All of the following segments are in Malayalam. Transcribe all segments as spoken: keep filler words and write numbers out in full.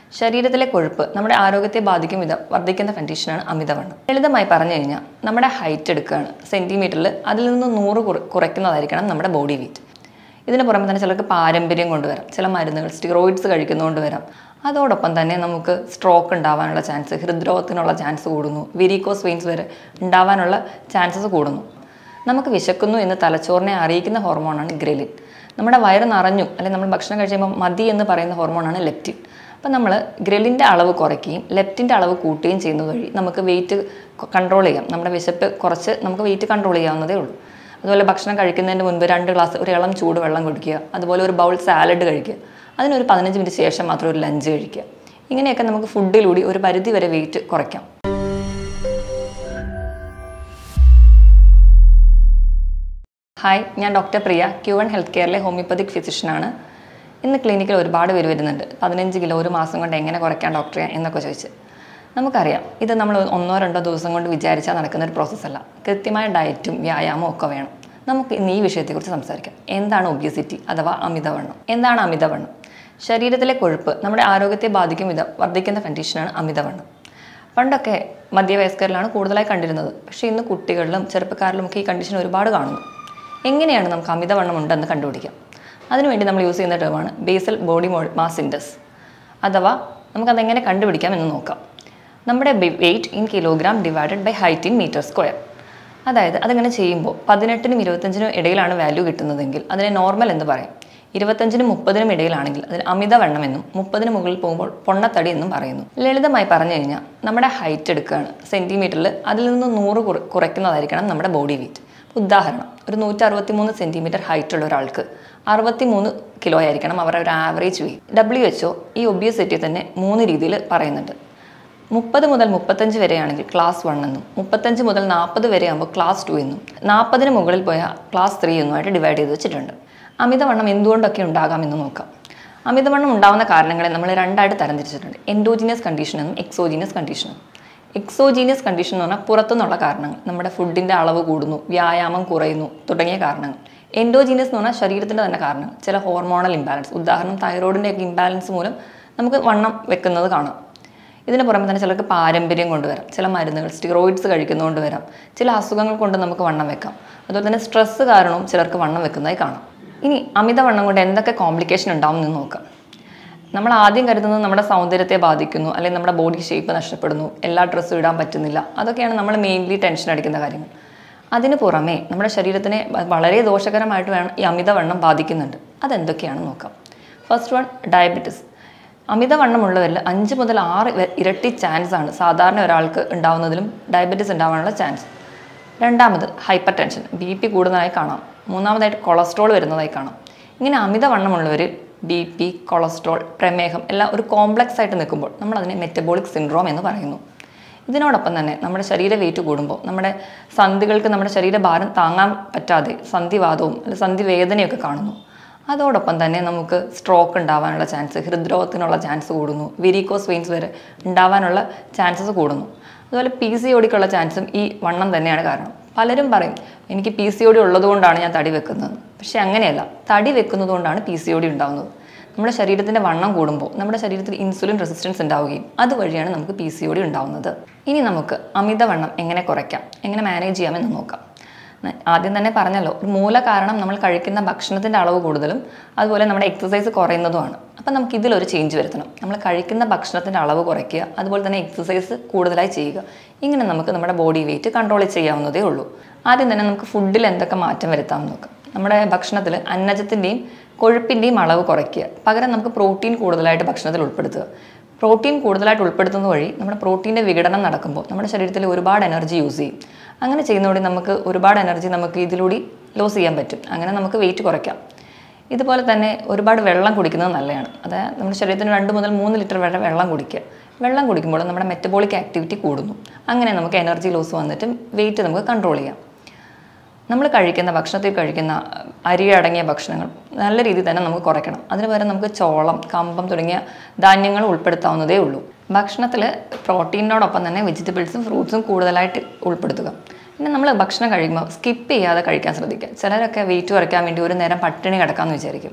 ശരീരത്തിലെ കൊഴുപ്പ് നമ്മുടെ ആരോഗ്യത്തെ ബാധിക്കും വിധം വർദ്ധിക്കുന്ന കണ്ടീഷനാണ് അമിതവണ്ണം. ലളിതമായി പറഞ്ഞു കഴിഞ്ഞാൽ നമ്മുടെ ഹൈറ്റ് എടുക്കുകയാണ് സെൻറ്റിമീറ്ററിൽ, അതിൽ നിന്ന് നൂറ് കുറയ്ക്കുന്നതായിരിക്കണം നമ്മുടെ ബോഡി വെയിറ്റ്. ഇതിന് പുറമെ തന്നെ ചിലർക്ക് പാരമ്പര്യം കൊണ്ടുവരാം, ചില മരുന്നുകൾ സ്റ്റീറോയിഡ്സ് കഴിക്കുന്നതുകൊണ്ട് വരാം. അതോടൊപ്പം തന്നെ നമുക്ക് സ്ട്രോക്ക് ഉണ്ടാവാനുള്ള ചാൻസ്, ഹൃദ്രോഗത്തിനുള്ള ചാൻസ് കൂടുന്നു, വെരിക്കോസ് വെയിൻസ് വരെ ഉണ്ടാവാനുള്ള ചാൻസസ് കൂടുന്നു. നമുക്ക് വിശക്കുന്നു എന്ന് തലച്ചോറിനെ അറിയിക്കുന്ന ഹോർമോണാണ് ഗ്രലിൻ. നമ്മുടെ വയറ് നിറഞ്ഞു അല്ലെങ്കിൽ നമ്മൾ ഭക്ഷണം കഴിക്കുമ്പോൾ മതി എന്ന് പറയുന്ന ഹോർമോണാണ് ലെപ്റ്റിൻ. അപ്പം നമ്മൾ ഗ്രലിൻ്റെ അളവ് കുറയ്ക്കുകയും ലെപ്റ്റിൻ്റെ അളവ് കൂട്ടുകയും ചെയ്യുന്നത് വഴി നമുക്ക് വെയിറ്റ് കൺട്രോൾ ചെയ്യാം. നമ്മുടെ വിശപ്പ് കുറച്ച് നമുക്ക് വെയിറ്റ് കൺട്രോൾ ചെയ്യാവുന്നതേ ഉള്ളൂ. അതുപോലെ ഭക്ഷണം കഴിക്കുന്നതിന് മുൻപ് രണ്ട് ഗ്ലാസ് ഒരു ഇളം ചൂട് വെള്ളം കുടിക്കുക, അതുപോലെ ഒരു ബൗൾ സാലഡ് കഴിക്കുക, അതിനൊരു പതിനഞ്ച് മിനിറ്റ് ശേഷം മാത്രം ഒരു ലഞ്ച് കഴിക്കുക. ഇങ്ങനെയൊക്കെ നമുക്ക് ഫുഡിലൂടെ ഒരു പരിധി വരെ വെയിറ്റ് കുറയ്ക്കാം. ഹായ്, ഞാൻ doctor Priya, Q one health കെയറിലെ ഹോമിയോപ്പതിക് ഫിസിഷ്യനാണ്. ഇന്ന് ക്ലിനിക്കിൽ ഒരുപാട് പേര് വരുന്നുണ്ട്. പതിനഞ്ച് കിലോ ഒരു മാസം കൊണ്ട് എങ്ങനെ കുറയ്ക്കാം ഡോക്ടറെ എന്നൊക്കെ ചോദിച്ച്. നമുക്കറിയാം, ഇത് നമ്മൾ ഒന്നോ രണ്ടോ ദിവസം കൊണ്ട് വിചാരിച്ചാൽ നടക്കുന്ന ഒരു പ്രോസസ്സല്ല. കൃത്യമായ ഡയറ്റും വ്യായാമവും ഒക്കെ വേണം. നമുക്ക് ഇന്ന് ഈ വിഷയത്തെക്കുറിച്ച് സംസാരിക്കാം. എന്താണ് ഒബിയസിറ്റി അഥവാ അമിതവണ്ണം? എന്താണ് അമിതവണ്ണം? ശരീരത്തിലെ കൊഴുപ്പ് നമ്മുടെ ആരോഗ്യത്തെ ബാധിക്കും വിധം വർദ്ധിക്കുന്ന കണ്ടീഷനാണ് അമിതവണ്ണം. പണ്ടൊക്കെ മധ്യവയസ്കരിലാണ് കൂടുതലായി കണ്ടിരുന്നത്. പക്ഷേ ഇന്ന് കുട്ടികളിലും ചെറുപ്പക്കാരിലും ഒക്കെ ഈ കണ്ടീഷൻ ഒരുപാട് കാണുന്നു. എങ്ങനെയാണ് നമുക്ക് അമിതവണ്ണം ഉണ്ടെന്ന് കണ്ടുപിടിക്കാം? അതിനുവേണ്ടി നമ്മൾ യൂസ് ചെയ്യുന്ന ടേമാണ് ബേസൽ ബോഡി മാസ് ഇൻഡെക്സ്, അഥവാ നമുക്കതെങ്ങനെ കണ്ടുപിടിക്കാം എന്ന് നോക്കാം. നമ്മുടെ weight in kilogram divided by height in metre square. അതായത് അതിങ്ങനെ ചെയ്യുമ്പോൾ പതിനെട്ടിനും ഇരുപത്തഞ്ചിനും ഇടയിലാണ് വാല്യൂ കിട്ടുന്നതെങ്കിൽ അതിനെ നോർമൽ എന്ന് പറയും. ഇരുപത്തഞ്ചിനും മുപ്പതിനും ഇടയിലാണെങ്കിൽ അതിന് അമിതവണ്ണം എന്നും മുപ്പതിന് മുകളിൽ പോകുമ്പോൾ പൊണ്ണത്തടി എന്നും പറയുന്നു. ലളിതമായി പറഞ്ഞു കഴിഞ്ഞാൽ നമ്മുടെ ഹൈറ്റ് എടുക്കുകയാണ് സെൻറ്റിമീറ്ററിൽ, അതിൽ നിന്ന് നൂറ് കുറയ്ക്കുന്നതായിരിക്കണം നമ്മുടെ ബോഡി വെയിറ്റ്. ഉദാഹരണം, ഒരു നൂറ്റി അറുപത്തി മൂന്ന് സെൻറ്റിമീറ്റർ ഹൈറ്റ് ഉള്ള ഒരാൾക്ക് അറുപത്തി മൂന്ന് കിലോ ആയിരിക്കണം അവരുടെ ഒരു average weight. W H O ഈ ഒബിയസിറ്റി തന്നെ മൂന്ന് രീതിയിൽ പറയുന്നുണ്ട്. മുപ്പത് മുതൽ മുപ്പത്തഞ്ച് വരെയാണെങ്കിൽ ക്ലാസ് വൺ എന്നും, മുപ്പത്തഞ്ച് മുതൽ നാൽപ്പത് വരെ ആകുമ്പോൾ ക്ലാസ് ടു എന്നും, നാൽപ്പതിന് മുകളിൽ പോയാൽ ക്ലാസ് ത്രീ എന്നുമായിട്ട് ഡിവൈഡ് ചെയ്ത് വെച്ചിട്ടുണ്ട്. അമിതവണ്ണം എന്തുകൊണ്ടൊക്കെ ഉണ്ടാകാമെന്ന് നോക്കാം. അമിതവണ്ണം ഉണ്ടാകുന്ന കാരണങ്ങളെ നമ്മൾ രണ്ടായിട്ട് തരംതിരിച്ചിട്ടുണ്ട്: എൻഡോജീനിയസ് കണ്ടീഷൻ എന്നും എക്സോജീനിയസ് കണ്ടീഷനും. എക്സോജീനിയസ് കണ്ടീഷൻ എന്ന് പറഞ്ഞാൽ പുറത്തുനിന്നുള്ള കാരണങ്ങൾ, നമ്മുടെ ഫുഡിൻ്റെ അളവ് കൂടുന്നു, വ്യായാമം കുറയുന്നു തുടങ്ങിയ കാരണങ്ങൾ. എൻഡോജീനിയസ് എന്ന് പറഞ്ഞാൽ ശരീരത്തിൻ്റെ തന്നെ കാരണങ്ങൾ, ചില ഹോർമോണൽ ഇംബാലൻസ്, ഉദാഹരണം തൈറോയിഡിൻ്റെ ഒക്കെ ഇംബാലൻസ് മൂലം നമുക്ക് വണ്ണം വെക്കുന്നത് കാണാം. ഇതിന് പുറമെ തന്നെ ചിലർക്ക് പാരമ്പര്യം കൊണ്ടുവരാം, ചില മരുന്നുകൾ സ്റ്റീറോയിഡ്സ് കഴിക്കുന്നതുകൊണ്ട് വരാം, ചില അസുഖങ്ങൾ കൊണ്ട് നമുക്ക് വണ്ണം വെക്കാം. അതുപോലെ തന്നെ സ്ട്രെസ്സ് കാരണവും ചിലർക്ക് വണ്ണം വെക്കുന്നതായി കാണാം. ഇനി അമിതവണ്ണം കൊണ്ട് എന്തൊക്കെ കോംപ്ലിക്കേഷൻ ഉണ്ടാവും എന്ന് നോക്കാം. നമ്മൾ ആദ്യം കരുതുന്നത് നമ്മുടെ സൗന്ദര്യത്തെ ബാധിക്കുന്നു, അല്ലെങ്കിൽ നമ്മുടെ ബോഡി ഷേപ്പ് നഷ്ടപ്പെടുന്നു, എല്ലാ ഡ്രസ്സും ഇടാൻ പറ്റുന്നില്ല, അതൊക്കെയാണ് നമ്മൾ മെയിൻലി ടെൻഷൻ അടിക്കുന്ന കാര്യങ്ങൾ. അതിന് പുറമേ നമ്മുടെ ശരീരത്തിനെ വളരെ ദോഷകരമായിട്ട് വേണം ഈ അമിതവണ്ണം ബാധിക്കുന്നുണ്ട്. അതെന്തൊക്കെയാണെന്ന് നോക്കാം. First one, diabetes. അമിതവണ്ണമുള്ളവരിൽ അഞ്ച് മുതൽ ആറ് ഇരട്ടി ചാൻസ് ആണ് സാധാരണ ഒരാൾക്ക് ഉണ്ടാവുന്നതിലും ഡയബറ്റിസ് ഉണ്ടാവാനുള്ള ചാൻസ്. രണ്ടാമത്, ഹൈപ്പർ ടെൻഷൻ, ബി പി കൂടുന്നതായി കാണാം. മൂന്നാമതായിട്ട് കൊളസ്ട്രോൾ വരുന്നതായി കാണാം. ഇങ്ങനെ അമിതവണ്ണമുള്ളവർ ബി പി, കൊളസ്ട്രോൾ, പ്രമേഹം എല്ലാം ഒരു കോംപ്ലക്സ് ആയിട്ട് നിൽക്കുമ്പോൾ നമ്മൾ അതിനെ മെറ്റബോളിക് സിൻഡ്രോം എന്ന് പറയുന്നു. ഇതിനോടൊപ്പം തന്നെ നമ്മുടെ ശരീര വെയിറ്റ് കൂടുമ്പോൾ നമ്മുടെ സന്ധികൾക്ക് നമ്മുടെ ശരീരഭാരം താങ്ങാൻ പറ്റാതെ സന്ധിവാദവും അല്ലെങ്കിൽ സന്ധിവേദനയൊക്കെ കാണുന്നു. അതോടൊപ്പം തന്നെ നമുക്ക് സ്ട്രോക്ക് ഉണ്ടാവാനുള്ള ചാൻസ്, ഹൃദ്രോഗത്തിനുള്ള ചാൻസ് കൂടുന്നു, വെരിക്കോസ് വെയിൻസ് വരെ ഉണ്ടാവാനുള്ള ചാൻസസ് കൂടുന്നു. അതുപോലെ പി സി ഒ ഡിക്കുള്ള ചാൻസും ഈ വണ്ണം തന്നെയാണ് കാരണം. പലരും പറയും എനിക്ക് പി സി ഒ ഡി ഉള്ളതുകൊണ്ടാണ് ഞാൻ തടി വെക്കുന്നത്. പക്ഷേ അങ്ങനെയല്ല, തടി വെക്കുന്നത് കൊണ്ടാണ് പി സി ഒ ഡി ഉണ്ടാകുന്നത്. നമ്മുടെ ശരീരത്തിൻ്റെ വണ്ണം കൂടുമ്പോൾ നമ്മുടെ ശരീരത്തിൽ ഇൻസുലിൻ റെസിസ്റ്റൻസ് ഉണ്ടാവുകയും അതുവഴിയാണ് നമുക്ക് പി സി ഒ ഡി ഉണ്ടാവുന്നത്. ഇനി നമുക്ക് അമിതവണ്ണം എങ്ങനെ കുറയ്ക്കാം, എങ്ങനെ മാനേജ് ചെയ്യാമെന്ന് നോക്കാം. ആദ്യം തന്നെ പറഞ്ഞല്ലോ, ഒരു മൂല കാരണം നമ്മൾ കഴിക്കുന്ന ഭക്ഷണത്തിൻ്റെ അളവ് കൂടുതലും അതുപോലെ നമ്മുടെ എക്സസൈസ് കുറയുന്നതുമാണ്. അപ്പം നമുക്ക് ഇതിലൊരു ചേഞ്ച് വരുത്തണം. നമ്മൾ കഴിക്കുന്ന ഭക്ഷണത്തിൻ്റെ അളവ് കുറയ്ക്കുക, അതുപോലെ തന്നെ എക്സസൈസ് കൂടുതലായി ചെയ്യുക. ഇങ്ങനെ നമുക്ക് നമ്മുടെ ബോഡി വെയിറ്റ് കൺട്രോൾ ചെയ്യാവുന്നതേ ഉള്ളൂ. ആദ്യം തന്നെ നമുക്ക് ഫുഡിൽ എന്തൊക്കെ മാറ്റം വരുത്താമെന്ന് നോക്കാം. നമ്മുടെ ഭക്ഷണത്തിൽ അന്നജത്തിൻ്റെയും കൊഴുപ്പിൻ്റെയും അളവ് കുറയ്ക്കുക, പകരം നമുക്ക് പ്രോട്ടീൻ കൂടുതലായിട്ട് ഭക്ഷണത്തിൽ ഉൾപ്പെടുത്തുക. പ്രോട്ടീൻ കൂടുതലായിട്ട് ഉൾപ്പെടുത്തുന്നത് വഴി നമ്മുടെ പ്രോട്ടീൻ്റെ വിഘടനം നടക്കുമ്പോൾ നമ്മുടെ ശരീരത്തിൽ ഒരുപാട് എനർജി യൂസ് ചെയ്യും. അങ്ങനെ ചെയ്യുന്നതോടെ നമുക്ക് ഒരുപാട് എനർജി നമുക്ക് ഇതിലൂടെ ലോസ് ചെയ്യാൻ പറ്റും. അങ്ങനെ നമുക്ക് വെയിറ്റ് കുറയ്ക്കാം. ഇതുപോലെ തന്നെ ഒരുപാട് വെള്ളം കുടിക്കുന്നത് നല്ലതാണ്. അതായത് നമ്മുടെ ശരീരത്തിന് രണ്ട് മുതൽ മൂന്ന് ലിറ്റർ വരെ വെള്ളം കുടിക്കുക. വെള്ളം കുടിക്കുമ്പോൾ നമ്മുടെ മെറ്റബോളിക് ആക്ടിവിറ്റി കൂടുന്നു. അങ്ങനെ നമുക്ക് എനർജി ലോസ് വന്നിട്ട് വെയിറ്റ് നമുക്ക് കൺട്രോൾ ചെയ്യാം. നമ്മൾ കഴിക്കുന്ന ഭക്ഷണത്തിൽ കഴിക്കുന്ന അരി അടങ്ങിയ ഭക്ഷണങ്ങൾ നല്ല രീതിയിൽ തന്നെ നമുക്ക് കുറയ്ക്കണം. അതിന് പകരം നമുക്ക് ചോളം, കമ്പം തുടങ്ങിയ ധാന്യങ്ങൾ ഉൾപ്പെടുത്താവുന്നതേ ഉള്ളൂ. ഭക്ഷണത്തിൽ പ്രോട്ടീനോടൊപ്പം തന്നെ വെജിറ്റബിൾസും ഫ്രൂട്ട്സും കൂടുതലായിട്ട് ഉൾപ്പെടുത്തുക. പിന്നെ നമ്മൾ ഭക്ഷണം കഴിക്കുമ്പോൾ സ്കിപ്പ് ചെയ്യാതെ കഴിക്കാൻ ശ്രദ്ധിക്കുക. ചിലരൊക്കെ വെയിറ്റ് കുറയ്ക്കാൻ വേണ്ടി ഒരു നേരം പട്ടിണി കിടക്കാമെന്ന് വിചാരിക്കും.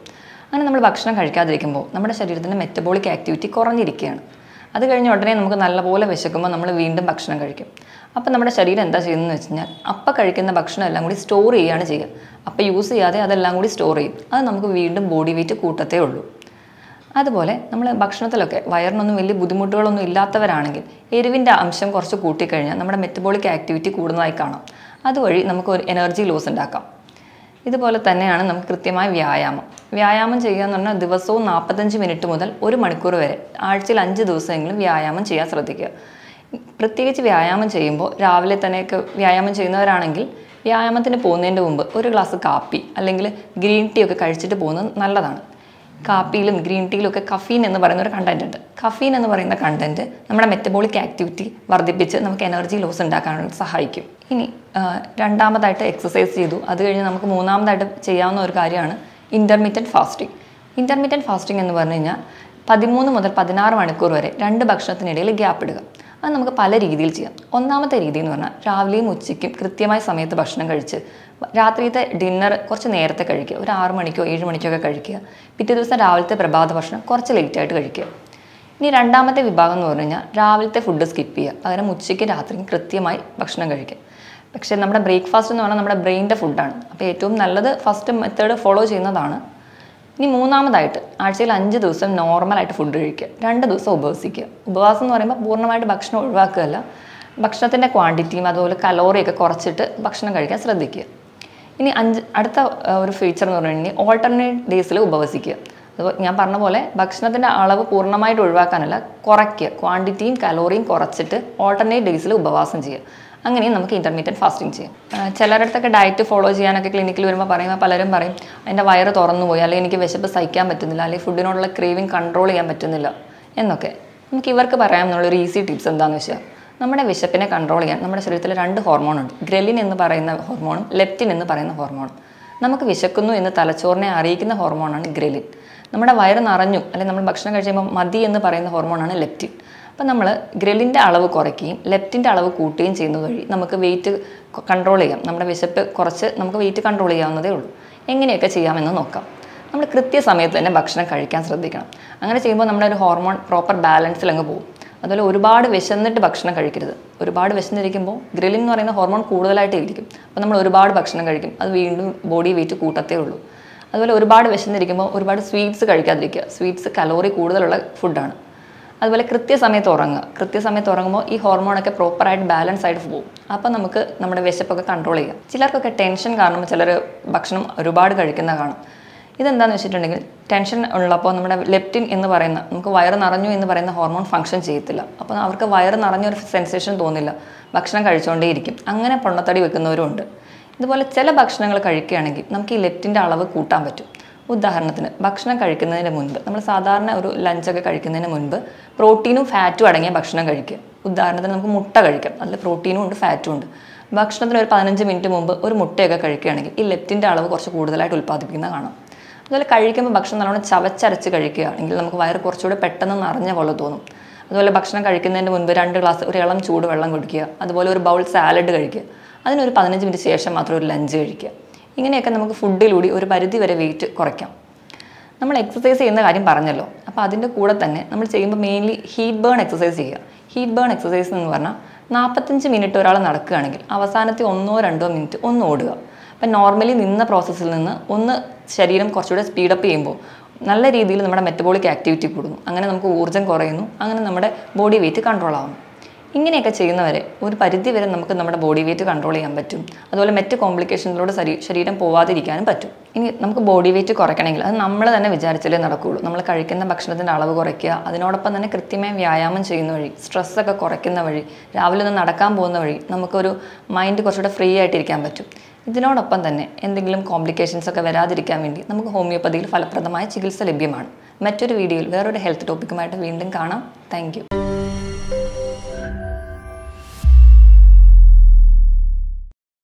അങ്ങനെ നമ്മൾ ഭക്ഷണം കഴിക്കാതിരിക്കുമ്പോൾ നമ്മുടെ ശരീരത്തിൻ്റെ മെറ്റബോളിക് ആക്ടിവിറ്റി കുറഞ്ഞിരിക്കുകയാണ്. അത് കഴിഞ്ഞ് ഉടനെ നമുക്ക് നല്ലപോലെ വിശക്കുമ്പോൾ നമ്മൾ വീണ്ടും ഭക്ഷണം കഴിക്കും. അപ്പോൾ നമ്മുടെ ശരീരം എന്താ ചെയ്യുന്നതെന്ന് വെച്ച് കഴിഞ്ഞാൽ അപ്പം കഴിക്കുന്ന ഭക്ഷണം എല്ലാം കൂടി സ്റ്റോർ ചെയ്യുകയാണ് ചെയ്യുക. അപ്പം യൂസ് ചെയ്യാതെ അതെല്ലാം കൂടി സ്റ്റോർ ചെയ്യും. അത് നമുക്ക് വീണ്ടും ബോഡി വെയിറ്റ് കൂട്ടത്തേ ഉള്ളൂ. അതുപോലെ നമ്മൾ ഭക്ഷണത്തിലൊക്കെ വയറിനൊന്നും വലിയ ബുദ്ധിമുട്ടുകളൊന്നും ഇല്ലാത്തവരാണെങ്കിൽ എരിവിൻ്റെ അംശം കുറച്ച് കൂട്ടിക്കഴിഞ്ഞാൽ നമ്മുടെ മെറ്റബോളിക് ആക്ടിവിറ്റി കൂടുന്നതായി കാണാം. അതുവഴി നമുക്ക് ഒരു എനർജി ലോസ് ഉണ്ടാക്കാം. ഇതുപോലെ തന്നെയാണ് നമുക്ക് കൃത്യമായ വ്യായാമം വ്യായാമം ചെയ്യുക എന്ന് പറഞ്ഞാൽ ദിവസവും നാൽപ്പത്തഞ്ച് മിനിറ്റ് മുതൽ ഒരു മണിക്കൂർ വരെ ആഴ്ചയിൽ അഞ്ച് ദിവസമെങ്കിലും വ്യായാമം ചെയ്യാൻ ശ്രദ്ധിക്കുക. പ്രത്യേകിച്ച് വ്യായാമം ചെയ്യുമ്പോൾ രാവിലെ തന്നെയൊക്കെ വ്യായാമം ചെയ്യുന്നവരാണെങ്കിൽ വ്യായാമത്തിന് പോകുന്നതിൻ്റെ മുമ്പ് ഒരു ഗ്ലാസ് കാപ്പി അല്ലെങ്കിൽ ഗ്രീൻ ടീ ഒക്കെ കഴിച്ചിട്ട് പോകുന്നത് നല്ലതാണ്. കാപ്പിയിലും ഗ്രീൻ ടീയിലും ഒക്കെ കഫീൻ എന്ന് പറയുന്ന ഒരു കണ്ടന്റ് ഉണ്ട്. കഫീൻ എന്ന് പറയുന്ന കണ്ടന്റ് നമ്മുടെ മെറ്റബോളിക് ആക്ടിവിറ്റി വർദ്ധിപ്പിച്ച് നമുക്ക് എനർജി ലോസ് ഉണ്ടാക്കാനായിട്ട് സഹായിക്കും. ഇനി രണ്ടാമതായിട്ട് എക്സസൈസ് ചെയ്തു. അത് കഴിഞ്ഞ് നമുക്ക് മൂന്നാമതായിട്ട് ചെയ്യാവുന്ന ഒരു കാര്യമാണ് ഇൻ്റർമീഡിയറ്റ് ഫാസ്റ്റിംഗ്. ഇൻ്റർമീഡിയറ്റ് ഫാസ്റ്റിംഗ് എന്ന് പറഞ്ഞു കഴിഞ്ഞാൽ പതിമൂന്ന് മുതൽ പതിനാറ് മണിക്കൂർ വരെ രണ്ട് ഭക്ഷണത്തിനിടയിൽ ഗ്യാപ്പ് ഇടുക. അത് നമുക്ക് പല രീതിയിൽ ചെയ്യാം. ഒന്നാമത്തെ രീതി എന്ന് പറഞ്ഞാൽ രാവിലെയും ഉച്ചയ്ക്കും കൃത്യമായ സമയത്ത് ഭക്ഷണം കഴിച്ച് രാത്രിയത്തെ ഡിന്നർ കുറച്ച് നേരത്തെ കഴിക്കുക. ഒരു ആറ് മണിക്കോ ഏഴ് മണിക്കോ ഒക്കെ കഴിക്കുക. പിറ്റേ ദിവസം രാവിലത്തെ പ്രഭാത ഭക്ഷണം കുറച്ച് ലേറ്റായിട്ട് കഴിക്കുക. ഇനി രണ്ടാമത്തെ വിഭാഗം എന്ന് പറഞ്ഞു കഴിഞ്ഞാൽ രാവിലത്തെ ഫുഡ് സ്കിപ്പ് ചെയ്യുക. പകരം ഉച്ചയ്ക്ക് രാത്രിയും കൃത്യമായി ഭക്ഷണം കഴിക്കുക. പക്ഷേ നമ്മുടെ ബ്രേക്ക്ഫാസ്റ്റ് എന്ന് പറഞ്ഞാൽ നമ്മുടെ ബ്രെയിനിൻ്റെ ഫുഡാണ്. അപ്പോൾ ഏറ്റവും നല്ലത് ഫസ്റ്റ് മെത്തേഡ് ഫോളോ ചെയ്യുന്നതാണ്. ഇനി മൂന്നാമതായിട്ട് ആഴ്ചയിൽ അഞ്ച് ദിവസം നോർമലായിട്ട് ഫുഡ് കഴിക്കുക. രണ്ട് ദിവസം ഉപവസിക്കുക. ഉപവാസം എന്ന് പറയുമ്പോൾ പൂർണ്ണമായിട്ട് ഭക്ഷണം ഒഴിവാക്കുകയല്ല, ഭക്ഷണത്തിൻ്റെ ക്വാണ്ടിറ്റിയും അതുപോലെ കലോറിയൊക്കെ കുറച്ചിട്ട് ഭക്ഷണം കഴിക്കാൻ ശ്രദ്ധിക്കുക. ഇനി അഞ്ച് അടുത്ത ഒരു ഫീച്ചർ എന്ന് പറഞ്ഞു കഴിഞ്ഞാൽ ഓൾട്ടർനേറ്റ് ഡേയ്സിൽ ഉപവസിക്കുക. അത് ഞാൻ പറഞ്ഞ പോലെ ഭക്ഷണത്തിൻ്റെ അളവ് പൂർണ്ണമായിട്ട് ഒഴിവാക്കാനല്ല, കുറയ്ക്കുക. ക്വാണ്ടിറ്റിയും കലോറിയും കുറച്ചിട്ട് ഓൾട്ടർനേറ്റ് ഡേയ്സിൽ ഉപവാസം ചെയ്യുക. അങ്ങനെയും നമുക്ക് ഇൻ്റർമീഡിയറ്റ് ഫാസ്റ്റിംഗ് ചെയ്യാം. ചിലരിടത്തൊക്കെ ഡയറ്റ് ഫോളോ ചെയ്യാനൊക്കെ ക്ലിനിക്കിൽ വരുമ്പോൾ പറയുമ്പോൾ പലരും പറയും എൻ്റെ വയറ് തുറന്നു പോയി, അല്ലെങ്കിൽ എനിക്ക് വിശപ്പ് സഹിക്കാൻ പറ്റുന്നില്ല, അല്ലെങ്കിൽ ഫുഡിനോടുള്ള ക്രേവിങ് കൺട്രോൾ ചെയ്യാൻ പറ്റുന്നില്ല എന്നൊക്കെ. നമുക്ക് ഇവർക്ക് പറയാമെന്നുള്ളൊരു ഈസി ടിപ്സ് എന്താണെന്ന് വെച്ചാൽ നമ്മുടെ വിശപ്പിനെ കൺട്രോൾ ചെയ്യാൻ നമ്മുടെ ശരീരത്തിൽ രണ്ട് ഹോർമോണുണ്ട്. ഗ്രലിൻ എന്ന് പറയുന്ന ഹോർമോണും ലെപ്റ്റിൻ എന്ന് പറയുന്ന ഹോർമോണും. നമുക്ക് വിശക്കുന്നു എന്ന് തലച്ചോറിനെ അറിയിക്കുന്ന ഹോർമോണാണ് ഗ്രലിൻ. നമ്മുടെ വയറ് നിറഞ്ഞു അല്ലെങ്കിൽ നമ്മൾ ഭക്ഷണം കഴിച്ചുമ്പോൾ മതി എന്ന് പറയുന്ന ഹോർമോണാണ് ലെപ്റ്റിൻ. അപ്പം നമ്മൾ ഗ്രലിൻ്റെ അളവ് കുറയ്ക്കുകയും ലെപ്റ്റിൻ്റെ അളവ് കൂട്ടുകയും ചെയ്യുന്നത് വഴി നമുക്ക് വെയിറ്റ് കൺട്രോൾ ചെയ്യാം. നമ്മുടെ വിശപ്പ് കുറച്ച് നമുക്ക് വെയിറ്റ് കൺട്രോൾ ചെയ്യാവുന്നതേ ഉള്ളൂ. എങ്ങനെയൊക്കെ ചെയ്യാമെന്ന് നോക്കാം. നമ്മൾ കൃത്യസമയത്ത് തന്നെ ഭക്ഷണം കഴിക്കാൻ ശ്രദ്ധിക്കണം. അങ്ങനെ ചെയ്യുമ്പോൾ നമ്മുടെ ഒരു ഹോർമോൺ പ്രോപ്പർ ബാലൻസിൽ അങ്ങ് പോകും. അതുപോലെ ഒരുപാട് വിശന്നിട്ട് ഭക്ഷണം കഴിക്കരുത്. ഒരുപാട് വിശന്നിരിക്കുമ്പോൾ ഗ്രലിൻ എന്ന് പറയുന്ന ഹോർമോൺ കൂടുതലായിട്ട് ഇരിക്കും. അപ്പോൾ നമ്മൾ ഒരുപാട് ഭക്ഷണം കഴിക്കും. അത് വീണ്ടും ബോഡി വെയിറ്റ് കൂട്ടത്തേ ഉള്ളൂ. അതുപോലെ ഒരുപാട് വിശന്നിരിക്കുമ്പോൾ ഒരുപാട് സ്വീറ്റ്സ് കഴിക്കാതിരിക്കുക. സ്വീറ്റ്സ് കലോറി കൂടുതലുള്ള ഫുഡാണ്. അതുപോലെ കൃത്യസമയത്ത് ഉറങ്ങുക. കൃത്യസമയത്ത് ഉറങ്ങുമ്പോൾ ഈ ഹോർമോണൊക്കെ പ്രോപ്പറായിട്ട് ബാലൻസ് ആയിട്ട് പോകും. അപ്പോൾ നമുക്ക് നമ്മുടെ വിശപ്പൊക്കെ കൺട്രോൾ ചെയ്യാം. ചിലർക്കൊക്കെ ടെൻഷൻ കാരണം ചിലർ ഭക്ഷണം ഒരുപാട് കഴിക്കുന്ന കാണും. ഇതെന്താണെന്ന് വെച്ചിട്ടുണ്ടെങ്കിൽ ടെൻഷൻ ഉള്ളപ്പോൾ നമ്മുടെ ലെപ്റ്റിൻ എന്ന് പറയുന്ന നമുക്ക് വയറ് നിറഞ്ഞു എന്ന് പറയുന്ന ഹോർമോൺ ഫംഗ്ഷൻ ചെയ്യത്തില്ല. അപ്പോൾ അവർക്ക് വയറ് നിറഞ്ഞൊരു സെൻസേഷൻ തോന്നില്ല, ഭക്ഷണം കഴിച്ചുകൊണ്ടേയിരിക്കും. അങ്ങനെ പൊണ്ണത്തടി വെക്കുന്നവരും ഉണ്ട്. ഇതുപോലെ ചില ഭക്ഷണങ്ങൾ കഴിക്കുകയാണെങ്കിൽ നമുക്ക് ഈ ലെപ്റ്റിൻ്റെ അളവ് കൂട്ടാൻ പറ്റും. ഉദാഹരണത്തിന് ഭക്ഷണം കഴിക്കുന്നതിന് മുൻപ് നമ്മൾ സാധാരണ ഒരു ലഞ്ചൊക്കെ കഴിക്കുന്നതിന് മുൻപ് പ്രോട്ടീനും ഫാറ്റും അടങ്ങിയ ഭക്ഷണം കഴിക്കുക. ഉദാഹരണത്തിന് നമുക്ക് മുട്ട കഴിക്കാം, അതിൽ പ്രോട്ടീനും ഉണ്ട് ഫാറ്റും ഉണ്ട്. ഭക്ഷണത്തിന് ഒരു പതിനഞ്ച് മിനിറ്റ് മുമ്പ് ഒരു മുട്ടയൊക്കെ കഴിക്കുകയാണെങ്കിൽ ഈ ലെപ്റ്റിൻ്റെ അളവ് കുറച്ച് കൂടുതലായിട്ട് ഉൽപ്പാദിപ്പിക്കുന്ന കാണാം. അതുപോലെ കഴിക്കുമ്പോൾ ഭക്ഷണം നല്ലോണം ചവച്ചരച്ച് കഴിക്കുകയാണെങ്കിൽ നമുക്ക് വയറ് കുറച്ചുകൂടെ പെട്ടെന്ന് നിറഞ്ഞ പോലെ തോന്നും. അതുപോലെ ഭക്ഷണം കഴിക്കുന്നതിന് മുൻപ് രണ്ട് ഗ്ലാസ് ഒരു ഇളം ചൂട് വെള്ളം കുടിക്കുക. അതുപോലെ ഒരു ബൗൾ സാലഡ് കഴിക്കുക. അതിനൊരു പതിനഞ്ച് മിനിറ്റ് ശേഷം മാത്രം ഒരു ലഞ്ച് കഴിക്കുക. ഇങ്ങനെയൊക്കെ നമുക്ക് ഫുഡിലൂടെ ഒരു പരിധി വരെ വെയിറ്റ് കുറയ്ക്കാം. നമ്മൾ എക്സസൈസ് ചെയ്യുന്ന കാര്യം പറഞ്ഞല്ലോ. അപ്പോൾ അതിൻ്റെ കൂടെ തന്നെ നമ്മൾ ചെയ്യുമ്പോൾ മെയിൻലി ഹീറ്റ് ബേൺ എക്സസൈസ് ചെയ്യുക. ഹീറ്റ് ബേൺ എക്സസൈസ് എന്ന് പറഞ്ഞാൽ നാൽപ്പത്തഞ്ച് മിനിറ്റ് ഒരാൾ നടക്കുകയാണെങ്കിൽ അവസാനത്തെ ഒന്നോ രണ്ടോ മിനിറ്റ് ഒന്ന് ഓടുക. അപ്പം നോർമലി നിന്ന പ്രോസസ്സിൽ നിന്ന് ഒന്ന് ശരീരം കുറച്ചുകൂടെ സ്പീഡപ്പ് ചെയ്യുമ്പോൾ നല്ല രീതിയിൽ നമ്മുടെ മെറ്റബോളിക് ആക്ടിവിറ്റി കൂടുന്നു. അങ്ങനെ നമുക്ക് ഊർജ്ജം കുറയുന്നു. അങ്ങനെ നമ്മുടെ ബോഡി വെയിറ്റ് കൺട്രോൾ ആവുന്നു. ഇങ്ങനെയൊക്കെ ചെയ്യുന്നവരെ ഒരു പരിധി വരെ നമുക്ക് നമ്മുടെ ബോഡി വെയിറ്റ് കൺട്രോൾ ചെയ്യാൻ പറ്റും. അതുപോലെ മറ്റ് കോംപ്ലിക്കേഷനിലൂടെ ശരീരം പോവാതിരിക്കാനും പറ്റും. ഇനി നമുക്ക് ബോഡി വെയിറ്റ് കുറയ്ക്കണമെങ്കിൽ അത് നമ്മൾ തന്നെ വിചാരിച്ചാലേ നടക്കുകയുള്ളൂ. നമ്മൾ കഴിക്കുന്ന ഭക്ഷണത്തിൻ്റെ അളവ് കുറയ്ക്കുക, അതിനോടൊപ്പം തന്നെ കൃത്യമായി വ്യായാമം ചെയ്യുന്ന വഴി, സ്ട്രെസ്സൊക്കെ കുറയ്ക്കുന്ന വഴി, രാവിലെ ഒന്ന് നടക്കാൻ പോകുന്ന വഴി നമുക്കൊരു മൈൻഡ് കുറച്ചുകൂടെ ഫ്രീ ആയിട്ടിരിക്കാൻ പറ്റും. ഇതിനോടൊപ്പം തന്നെ എന്തെങ്കിലും കോംപ്ലിക്കേഷൻസ് ഒക്കെ വരാതിരിക്കാൻ വേണ്ടി നമുക്ക് ഹോമിയോപ്പതിയിൽ ഫലപ്രദമായ ചികിത്സ ലഭ്യമാണ്. മറ്റൊരു വീഡിയോയിൽ വേറൊരു ഹെൽത്ത് ടോപ്പിക്കുമായിട്ട് വീണ്ടും കാണാം. Thank U.